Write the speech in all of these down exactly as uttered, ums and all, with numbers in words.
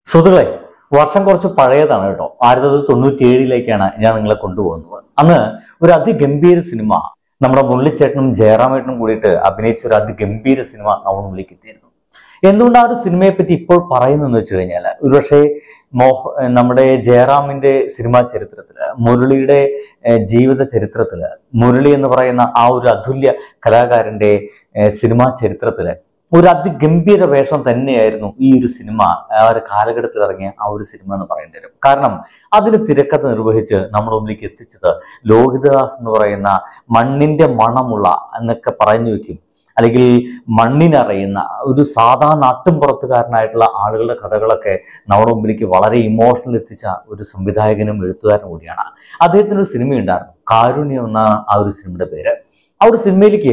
സുഹൃത്തുക്കളെ, വർഷം കുറച്ച് പഴയതാണ് കേട്ടോ. ആയിരത്തി തൊള്ളായിരത്തി തൊണ്ണൂറ്റി ഏഴിലേക്കാണ് ഞാൻ നിങ്ങളെ കൊണ്ടുപോകുന്നത്. അന്ന് ഒരു അതിഗംഭീര സിനിമ നമ്മുടെ മുരളിച്ചേട്ടനും ജയറാമേട്ടനും കൂടിയിട്ട് അഭിനയിച്ച ഒരു അതിഗംഭീര സിനിമ നമ്മുടെ മുന്നിലേക്ക് എത്തിയിരുന്നു. എന്തുകൊണ്ട് ആ ഒരു സിനിമയെ പറ്റി ഇപ്പോൾ പറയുന്നതെന്ന് വെച്ച് കഴിഞ്ഞാൽ, ഒരുപക്ഷെ മോഹ നമ്മുടെ ജയറാമിന്റെ സിനിമാ ചരിത്രത്തില്, മുരളിയുടെ ജീവിത ചരിത്രത്തില്, മുരളി എന്ന് പറയുന്ന ആ ഒരു അതുല്യ കലാകാരന്റെ സിനിമാ ചരിത്രത്തില് ഒരു അതിഗംഭീര വേഷം തന്നെയായിരുന്നു ഈ ഒരു സിനിമ. ആ ഒരു കാലഘട്ടത്തിൽ ഇറങ്ങിയ ആ ഒരു സിനിമ എന്ന് പറയേണ്ടി വരും. കാരണം അതിന് തിരക്കഥ നിർവഹിച്ച് നമ്മുടെ മുന്നിലേക്ക് എത്തിച്ചത് ലോഹിതദാസ് എന്ന് പറയുന്ന മണ്ണിന്റെ മണമുള്ള എന്നൊക്കെ പറഞ്ഞു വെക്കും, അല്ലെങ്കിൽ മണ്ണിനറിയുന്ന ഒരു സാധാ നാട്ടുംപുറത്തുകാരനായിട്ടുള്ള ആളുകളുടെ കഥകളൊക്കെ നമ്മുടെ മുമ്പിലേക്ക് വളരെ ഇമോഷണൽ എത്തിച്ച ഒരു സംവിധായകനും എഴുത്തുകാരനും കൂടിയാണ്. അദ്ദേഹത്തിന് ഒരു സിനിമയുണ്ടായിരുന്നു, കാരുണ്യം എന്ന ആ ഒരു സിനിമയുടെ പേര്. ആ ഒരു സിനിമയിലേക്ക്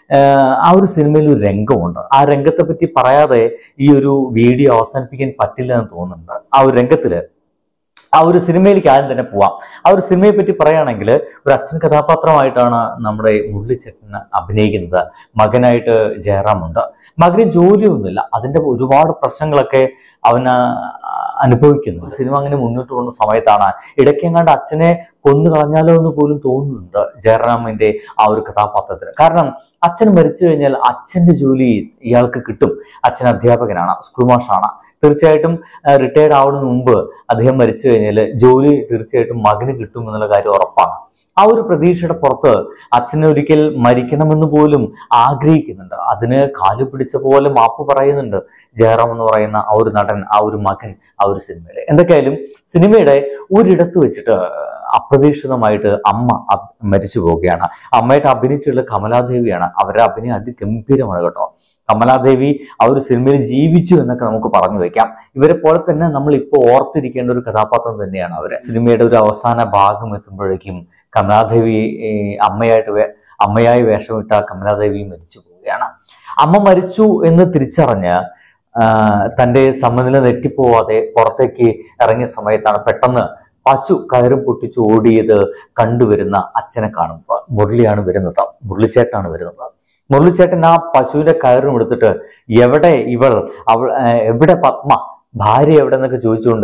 ആ ഒരു സിനിമയിൽ ഒരു രംഗമുണ്ട്. ആ രംഗത്തെ പറ്റി പറയാതെ ഈ ഒരു വീഡിയോ അവസാനിപ്പിക്കാൻ പറ്റില്ല എന്ന് തോന്നുന്നുണ്ട്. ആ ഒരു രംഗത്തില് ആ ഒരു സിനിമയിലേക്ക് ആദ്യം തന്നെ പോവാം. ആ ഒരു സിനിമയെ പറ്റി പറയുകയാണെങ്കിൽ, ഒരു അച്ഛൻ കഥാപാത്രമായിട്ടാണ് നമ്മുടെ മുരളിച്ചേട്ടൻ അഭിനയിക്കുന്നത്. മകനായിട്ട് ജയറാമുണ്ട്. മകന് ജോലിയൊന്നുമില്ല, അതിന്റെ ഒരുപാട് പ്രശ്നങ്ങളൊക്കെ അവന് അനുഭവിക്കുന്നു. സിനിമ അങ്ങനെ മുന്നോട്ട് പോകുന്ന സമയത്താണ് ഇടയ്ക്കെങ്ങാണ്ട് അച്ഛനെ കൊന്നു കളഞ്ഞാലോ എന്ന് പോലും തോന്നുന്നുണ്ട് ജയറാമിന്റെ ആ ഒരു കഥാപാത്രത്തിന്. കാരണം അച്ഛൻ മരിച്ചു കഴിഞ്ഞാൽ അച്ഛന്റെ ജോലി ഇയാൾക്ക് കിട്ടും. അച്ഛൻ അധ്യാപകനാണ്, സ്കൂൾ മാഷാണ്. തീർച്ചയായിട്ടും റിട്ടയർഡ് ആവുന്നതിന് മുമ്പ് അദ്ദേഹം മരിച്ചു കഴിഞ്ഞാൽ ജോലി തീർച്ചയായിട്ടും മകന് കിട്ടും എന്നുള്ള കാര്യം ഉറപ്പാണ്. ആ ഒരു പ്രതീക്ഷയുടെ പുറത്ത് അച്ഛനെ ഒരിക്കൽ മരിക്കണമെന്ന് പോലും ആഗ്രഹിക്കുന്നുണ്ട്. അതിന് കാലു പിടിച്ച പോലെ മാപ്പ് പറയുന്നുണ്ട് ജയറാം എന്ന് പറയുന്ന ആ ഒരു നടൻ, ആ ഒരു മകൻ ആ ഒരു സിനിമയില്. എന്തൊക്കെയായാലും സിനിമയുടെ ഒരിടത്ത് വെച്ചിട്ട് അപ്രതീക്ഷിതമായിട്ട് അമ്മ മരിച്ചു പോവുകയാണ്. അമ്മയായിട്ട് അഭിനയിച്ചുള്ള കമലാദേവിയാണ്. അവരുടെ അഭിനയം അതിഗംഭീരമാണ് കേട്ടോ. കമലാദേവി ആ ഒരു സിനിമയിൽ ജീവിച്ചു എന്നൊക്കെ നമുക്ക് പറഞ്ഞു വെക്കാം. ഇവരെ പോലെ തന്നെ നമ്മൾ ഇപ്പോൾ ഓർത്തിരിക്കേണ്ട ഒരു കഥാപാത്രം തന്നെയാണ് അവര്. സിനിമയുടെ ഒരു അവസാന ഭാഗം എത്തുമ്പോഴേക്കും കമലാദേവി അമ്മയായിട്ട് വേ അമ്മയായി വേഷമിട്ട കമലാദേവി മരിച്ചു പോവുകയാണ്. അമ്മ മരിച്ചു എന്ന് തിരിച്ചറിഞ്ഞ് തൻ്റെ സമനില നെറ്റിപ്പോവാതെ പുറത്തേക്ക് ഇറങ്ങിയ സമയത്താണ് പെട്ടെന്ന് പശു കയറും പൊട്ടിച്ച് ഓടിയത് കണ്ടുവരുന്ന അച്ഛനെ കാണുമ്പോൾ മുരളിയാണ് വരുന്നത്, മുരളിച്ചേട്ടാണ് വരുന്നത്. മുരളിച്ചേട്ടൻ ആ പശുവിന്റെ കയറും എടുത്തിട്ട്, എവിടെ ഇവൾ, അവൾ എവിടെ പത്മ, ഭാര്യ എവിടെ എന്നൊക്കെ ചോദിച്ചുകൊണ്ട്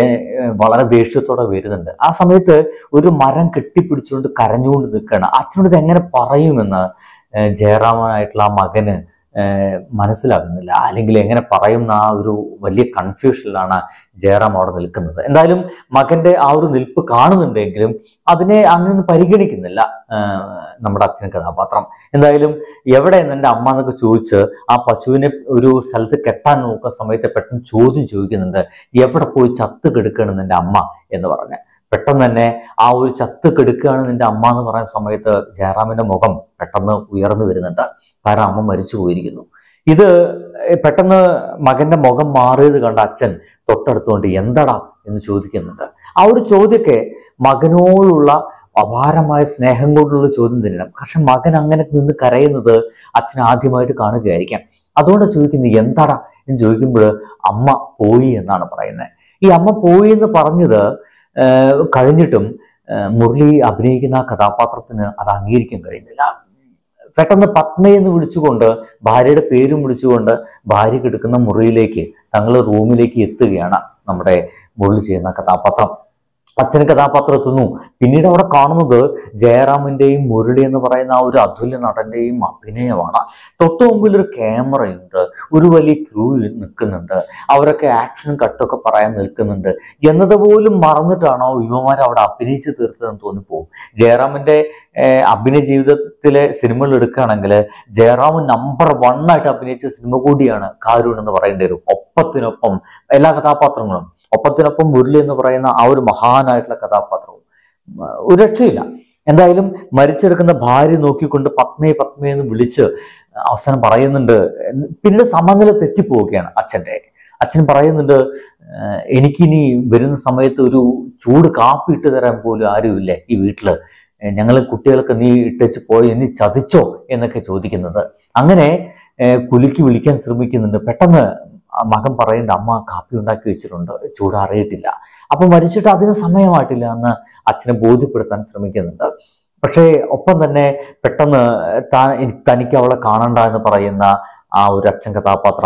വളരെ ദേഷ്യത്തോടെ വരുന്നുണ്ട്. ആ സമയത്ത് ഒരു മരം കെട്ടിപ്പിടിച്ചുകൊണ്ട് കരഞ്ഞുകൊണ്ട് നിൽക്കുകയാണ്. അച്ഛനോട് ഇത് എങ്ങനെ പറയുമെന്ന് ജയറാമനായിട്ടുള്ള ആ മകന് മനസ്സിലാകുന്നില്ല, അല്ലെങ്കിൽ എങ്ങനെ പറയുന്ന ആ ഒരു വലിയ കൺഫ്യൂഷനിലാണ് ജയറാം അവിടെ നിൽക്കുന്നത്. എന്തായാലും മകന്റെ ആ ഒരു നിൽപ്പ് കാണുന്നുണ്ടെങ്കിലും അതിനെ അങ്ങനെ പരിഗണിക്കുന്നില്ല നമ്മുടെ അച്ഛൻ കഥാപാത്രം. എന്തായാലും എവിടെ എൻ്റെ അമ്മ എന്നൊക്കെ ചോദിച്ച് ആ പശുവിനെ ഒരു സ്ഥലത്ത് കെട്ടാൻ നോക്കുന്ന സമയത്ത് പെട്ടെന്ന് ചോദ്യം ചോദിക്കുന്നുണ്ട്, എവിടെ പോയി ചത്ത് കെടുക്കുകയാണ് നിന്റെ അമ്മ എന്ന് പറഞ്ഞ്. പെട്ടെന്ന് തന്നെ ആ ഒരു ചത്ത് കെടുക്കുകയാണ് നിന്റെ അമ്മ എന്ന് പറയുന്ന സമയത്ത് ജയറാമിന്റെ മുഖം പെട്ടെന്ന് ഉയർന്നു വരുന്നുണ്ട്. കാരണം അമ്മ മരിച്ചു പോയിരിക്കുന്നു. ഇത് പെട്ടെന്ന് മകന്റെ മുഖം മാറിയത് കണ്ട അച്ഛൻ തൊട്ടടുത്തുകൊണ്ട് എന്താടാ എന്ന് ചോദിക്കുന്നുണ്ട്. ആ ഒരു ചോദ്യമൊക്കെ മകനോടുള്ള അപാരമായ സ്നേഹം കൊണ്ടുള്ള ചോദ്യം തന്നെയാണ്. പക്ഷെ മകൻ അങ്ങനെ നിന്ന് കരയുന്നത് അച്ഛൻ ആദ്യമായിട്ട് കാണുകയായിരിക്കാം. അതുകൊണ്ട് ചോദിക്കുന്നത് എന്താടാ എന്ന് ചോദിക്കുമ്പോൾ അമ്മ പോയി എന്നാണ് പറയുന്നത്. ഈ അമ്മ പോയി എന്ന് പറഞ്ഞത് കഴിഞ്ഞിട്ടും മുരളി അഭിനയിക്കുന്ന ആ കഥാപാത്രത്തിന് അത് അംഗീകരിക്കാൻ കഴിയുന്നില്ല. പെട്ടെന്ന് പത്മയെന്ന് വിളിച്ചുകൊണ്ട്, ഭാര്യയുടെ പേരും വിളിച്ചുകൊണ്ട് ഭാര്യ കിടക്കുന്ന മുറിയിലേക്ക്, തങ്ങളുടെ റൂമിലേക്ക് എത്തുകയാണ് നമ്മുടെ മുരളി ചെയ്യുന്ന കഥാപാത്രം. അച്ഛന് കഥാപാത്രം എത്തുന്നു. പിന്നീട് അവിടെ കാണുന്നത് ജയറാമിന്റെയും മുരളി എന്ന് പറയുന്ന ആ ഒരു അതുല്യ നടന്റെയും അഭിനയമാണ്. തൊട്ടു മുമ്പിൽ ഒരു ക്യാമറയുണ്ട്, ഒരു വലിയ ക്രൂ നിൽക്കുന്നുണ്ട്, അവരൊക്കെ ആക്ഷൻ കട്ടൊക്കെ പറയാൻ നിൽക്കുന്നുണ്ട് എന്നതുപോലും മറന്നിട്ടാണോ യുവമാർ അവിടെ അഭിനയിച്ച് തീർത്തതെന്ന് തോന്നിപ്പോകും. ജയറാമിന്റെ അഭിനയ ജീവിതത്തിലെ സിനിമകൾ എടുക്കുകയാണെങ്കിൽ ജയറാം നമ്പർ വൺ ആയിട്ട് അഭിനയിച്ച സിനിമ കൂടിയാണ് കാരുണ്യം എന്ന് പറയേണ്ടി വരും. ഒപ്പത്തിനൊപ്പം എല്ലാ കഥാപാത്രങ്ങളും, ഒപ്പത്തിനൊപ്പം മുരളി എന്ന് പറയുന്ന ആ ഒരു മഹാനായിട്ടുള്ള കഥാപാത്രവും ഒരു രക്ഷയില്ല. എന്തായാലും മരിച്ചെടുക്കുന്ന ഭാര്യ നോക്കിക്കൊണ്ട് പത്മയെ പത്മയെന്ന് വിളിച്ച് അവസാനം പറയുന്നുണ്ട്. പിന്നെ സമനില തെറ്റിപ്പോവുകയാണ് അച്ഛൻ്റെ. അച്ഛൻ പറയുന്നുണ്ട്, എനിക്കിനി വരുന്ന സമയത്ത് ഒരു ചൂട് കാപ്പി ഇട്ട് തരാൻ പോലും ആരുമില്ലേ ഈ വീട്ടില്, ഞങ്ങൾ കുട്ടികൾക്ക് നീ ഇട്ടേച്ച് പോയി, നീ ചതിച്ചോ എന്നൊക്കെ ചോദിക്കുന്നത്. അങ്ങനെ കുലുക്കി വിളിക്കാൻ ശ്രമിക്കുന്നുണ്ട്. പെട്ടെന്ന് മകൻ പറയുന്നുണ്ട്, അമ്മ കാപ്പി ഉണ്ടാക്കി വെച്ചിട്ടുണ്ട്, ചൂടാറിയിട്ടില്ല. അപ്പൊ മരിച്ചിട്ട് അതിന് സമയമായിട്ടില്ല എന്ന് അച്ഛനെ ബോധ്യപ്പെടുത്താൻ ശ്രമിക്കുന്നുണ്ട്. പക്ഷേ ഒപ്പം തന്നെ പെട്ടെന്ന് താൻ തനിക്ക് അവളെ കാണണ്ട എന്ന് പറയുന്ന ആ ഒരു അച്ഛൻ കഥാപാത്രം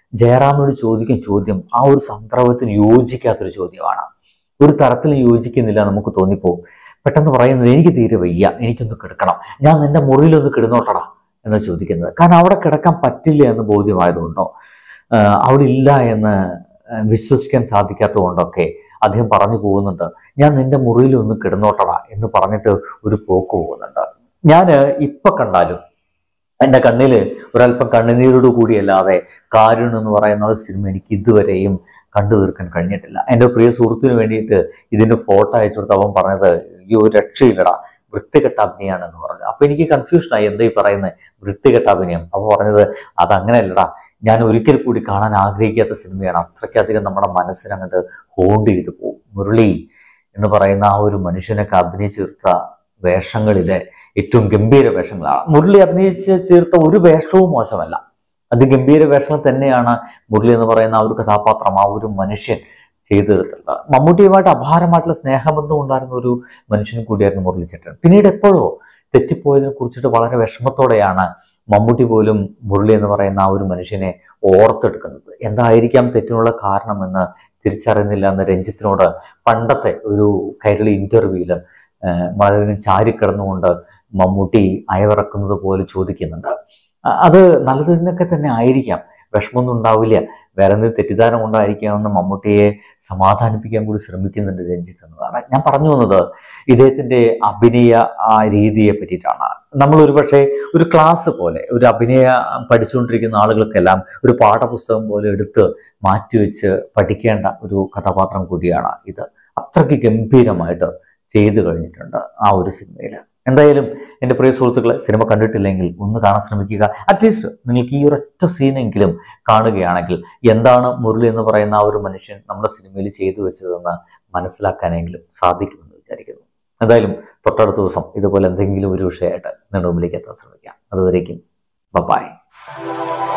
ജയറാമിനോട് ചോദിക്കുന്ന ചോദ്യം ആ ഒരു സന്ദർഭത്തിന് യോജിക്കാത്തൊരു ചോദ്യമാണ്. ഒരു തരത്തിലും യോജിക്കുന്നില്ല നമുക്ക് തോന്നിപ്പോവും. പെട്ടെന്ന് പറയുന്നത് എനിക്ക് തീരെ വയ്യ, എനിക്കൊന്ന് കിടക്കണം, ഞാൻ നിന്റെ മുറിയിലൊന്ന് കിടന്നോട്ടടാ എന്ന് ചോദിക്കുന്നത്. കാരണം അവിടെ കിടക്കാൻ പറ്റില്ല എന്ന് ബോധ്യമായതുകൊണ്ടോ അവിടെ ഇല്ല എന്ന് വിശ്വസിക്കാൻ സാധിക്കാത്തത് കൊണ്ടൊക്കെ അദ്ദേഹം പറഞ്ഞു പോകുന്നുണ്ട്, ഞാൻ നിന്റെ മുറിയിലൊന്ന് കിടന്നോട്ടടാ എന്ന് പറഞ്ഞിട്ട് ഒരു പോക്ക് പോകുന്നുണ്ട്. ഞാൻ ഇപ്പൊ കണ്ടാലും എൻ്റെ കണ്ണിൽ ഒരല്പം കണ്ണുനീരോട് കൂടിയല്ലാതെ കാരുണ്യം എന്ന് പറയുന്ന ഒരു സിനിമ എനിക്ക് ഇതുവരെയും കണ്ടു തീർക്കാൻ കഴിഞ്ഞിട്ടില്ല. എൻ്റെ പ്രിയ സുഹൃത്തിന് വേണ്ടിയിട്ട് ഇതിൻ്റെ ഫോട്ടോ അയച്ചു കൊടുത്ത് അവൻ പറഞ്ഞത് ഈ ഒരു രക്ഷയില്ലടാ, വൃത്തികെട്ട അഭിനയാണെന്ന് പറഞ്ഞു. അപ്പൊ എനിക്ക് കൺഫ്യൂഷനായി, എന്താ ഈ പറയുന്നത് വൃത്തികെട്ട അഭിനയം? അപ്പൊ പറഞ്ഞത് അതങ്ങനെയല്ലടാ, ഞാൻ ഒരിക്കൽ കൂടി കാണാൻ ആഗ്രഹിക്കാത്ത സിനിമയാണ്, അത്രയ്ക്കധികം നമ്മുടെ മനസ്സിനങ്ങോട്ട് ഹോണ്ട് ചെയ്ത് പോകും. മുരളി എന്ന് പറയുന്ന ആ ഒരു മനുഷ്യനൊക്കെ അഭിനയിച്ച് തീർത്ത വേഷങ്ങളിലെ ഏറ്റവും ഗംഭീര വേഷങ്ങളാണ്. മുരളി അഭിനയിച്ച് തീർത്ത ഒരു വേഷവും മോശമല്ല, അതിഗംഭീര വേഷങ്ങൾ തന്നെയാണ് മുരളി എന്ന് പറയുന്ന ആ ഒരു കഥാപാത്രം, ആ ഒരു മനുഷ്യൻ ചെയ്തു തീർത്തിട്ടുള്ളത്. മമ്മൂട്ടിയുമായിട്ട് അപാരമായിട്ടുള്ള സ്നേഹബന്ധം ഉണ്ടായിരുന്ന ഒരു മനുഷ്യനും കൂടിയായിരുന്നു മുരളിച്ചേട്ടൻ. പിന്നീട് എപ്പോഴോ തെറ്റിപ്പോയതിനെ കുറിച്ചിട്ട് വളരെ വിഷമത്തോടെയാണ് മമ്മൂട്ടി പോലും മുരളി എന്ന് പറയുന്ന ആ ഒരു മനുഷ്യനെ ഓർത്തെടുക്കുന്നത്. എന്തായിരിക്കാം തെറ്റിനുള്ള കാരണമെന്ന് തിരിച്ചറിയുന്നില്ല എന്ന് രഞ്ജിത്തിനോട് പണ്ടത്തെ ഒരു കൈരളി ഇന്റർവ്യൂവിൽ വളരെ ചാരിക്കിടന്നുകൊണ്ട് മമ്മൂട്ടി അയവിറക്കുന്നത് പോലെ ചോദിക്കുന്നുണ്ട്. അത് നല്ലതിനൊക്കെ തന്നെ ആയിരിക്കാം, വിഷമമൊന്നും ഉണ്ടാവില്ല, വേറെ എന്തെങ്കിലും തെറ്റിദ്ധാരണ കൊണ്ടായിരിക്കാമെന്ന് മമ്മൂട്ടിയെ സമാധാനിപ്പിക്കാൻ കൂടി ശ്രമിക്കുന്നുണ്ട് രഞ്ജിത്ത് എന്നതാണ്. ഞാൻ പറഞ്ഞു വന്നത് ഇദ്ദേഹത്തിന്റെ അഭിനയ ആ രീതിയെ പറ്റിയിട്ടാണ്. നമ്മൾ ഒരു പക്ഷേ ഒരു ക്ലാസ് പോലെ, ഒരു അഭിനയ പഠിച്ചുകൊണ്ടിരിക്കുന്ന ആളുകൾക്കെല്ലാം ഒരു പാഠപുസ്തകം പോലെ എടുത്ത് മാറ്റിവെച്ച് പഠിക്കേണ്ട ഒരു കഥാപാത്രം കൂടിയാണ് ഇത്. അത്രയ്ക്ക് ഗംഭീരമായിട്ട് ചെയ്തു കഴിഞ്ഞിട്ടുണ്ട് ആ ഒരു സിനിമയിൽ. എന്തായാലും എൻ്റെ പ്രിയ സുഹൃത്തുക്കളെ, സിനിമ കണ്ടിട്ടില്ലെങ്കിൽ ഒന്ന് കാണാൻ ശ്രമിക്കുക. അറ്റ്ലീസ്റ്റ് നിങ്ങൾക്ക് ഈ ഒരൊറ്റ സീനെങ്കിലും കാണുകയാണെങ്കിൽ എന്താണ് മുരളി എന്ന് പറയുന്ന ആ ഒരു മനുഷ്യൻ നമ്മുടെ സിനിമയിൽ ചെയ്തു വെച്ചതെന്ന് മനസ്സിലാക്കാനെങ്കിലും സാധിക്കുമെന്ന് വിചാരിക്കുന്നു. എന്തായാലും തൊട്ടടുത്ത ദിവസം ഇതുപോലെ എന്തെങ്കിലും ഒരു വിഷയമായിട്ട് നിങ്ങളുടെ മുമ്പിലേക്ക് എത്താൻ ശ്രമിക്കാം. അതുവരേക്കും ബൈ.